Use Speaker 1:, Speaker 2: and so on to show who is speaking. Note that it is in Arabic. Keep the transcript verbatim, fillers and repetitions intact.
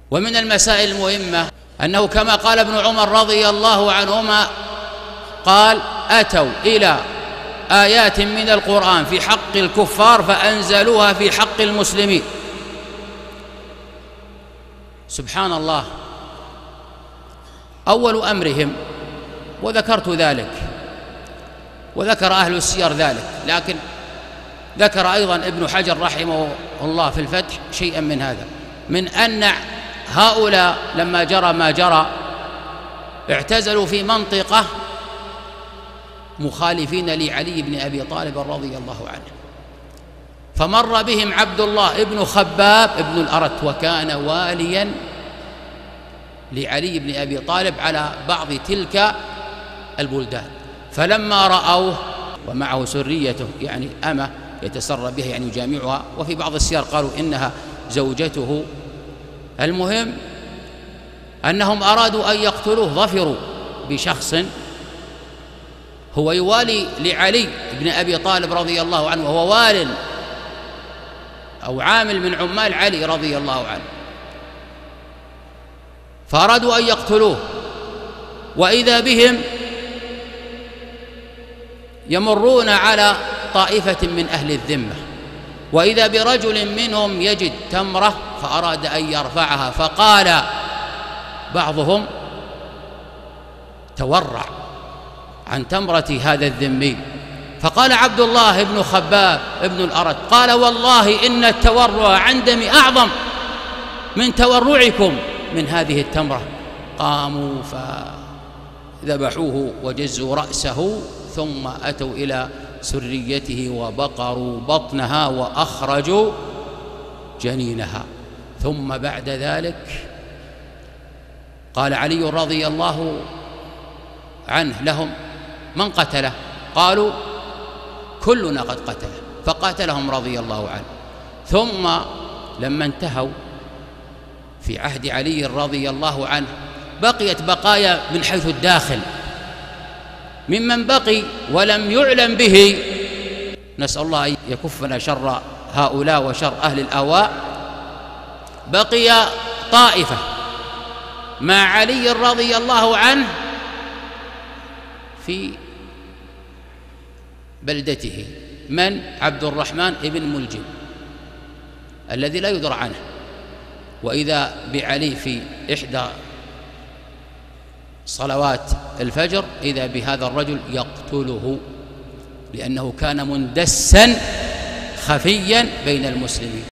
Speaker 1: ومن المسائل المهمة أنه كما قال ابن عمر رضي الله عنهما قال: أتوا إلى آيات من القرآن في حق الكفار فأنزلوها في حق المسلمين. سبحان الله. أول أمرهم، وذكرت ذلك وذكر أهل السير ذلك، لكن ذكر أيضا ابن حجر رحمه الله في الفتح شيئا من هذا، من أن هؤلاء لما جرى ما جرى اعتزلوا في منطقة مخالفين لعلي بن أبي طالب رضي الله عنه، فمر بهم عبد الله ابن خباب ابن الأرت، وكان واليا لعلي بن أبي طالب على بعض تلك البلدان، فلما رأوه ومعه سريته يعني أمة يتسرى بها يعني يجامعها، وفي بعض السير قالوا إنها زوجته، المهم أنهم أرادوا أن يقتلوه، ظفروا بشخص هو يوالي لعلي بن أبي طالب رضي الله عنه، وهو وال أو عامل من عمال علي رضي الله عنه، فأرادوا أن يقتلوه، وإذا بهم يمرون على طائفة من أهل الذمة، وإذا برجل منهم يجد تمرة فأراد أن يرفعها، فقال بعضهم تورع عن تمرة هذا الذمي، فقال عبد الله بن خباب ابن الأرت قال: والله إن التورع عندي أعظم من تورعكم من هذه التمرة. قاموا فذبحوه وجزوا رأسه، ثم أتوا إلى سريته وبقروا بطنها وأخرجوا جنينها، ثم بعد ذلك قال علي رضي الله عنه لهم: من قتله؟ قالوا: كلنا قد قتله، فقاتلهم رضي الله عنه. ثم لما انتهوا في عهد علي رضي الله عنه بقيت بقايا من حيث الداخل ممن بقي ولم يعلم به، نسأل الله أن يكفنا شر هؤلاء وشر أهل الأهواء. بقي طائفة مع علي رضي الله عنه في بلدته، من؟ عبد الرحمن ابن ملجم الذي لا يدرى عنه، وإذا بعلي في إحدى صلوات الفجر إذا بهذا الرجل يقتله، لأنه كان مندسا خفيا بين المسلمين.